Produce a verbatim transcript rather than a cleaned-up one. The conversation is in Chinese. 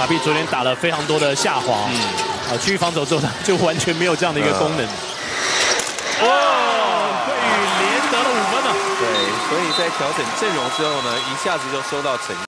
卡比昨天打了非常多的下滑，嗯，啊，区域防守之后呢，就完全没有这样的一个功能。哇，桂宇连得了五分了。 对，所以在调整阵容之后呢，一下子就收到成绩。